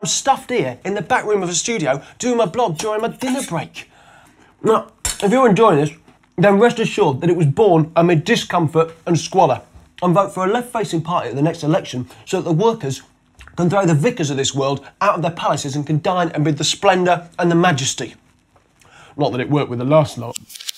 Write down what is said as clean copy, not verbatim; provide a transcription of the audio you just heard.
stuffed here in the back room of a studio doing my blog during my dinner break. Now, if you're enjoying this, then rest assured that it was born amid discomfort and squalor. And vote for a left-facing party at the next election so that the workers can throw the vicars of this world out of their palaces and can dine amid the splendour and the majesty. Not that it worked with the last lot.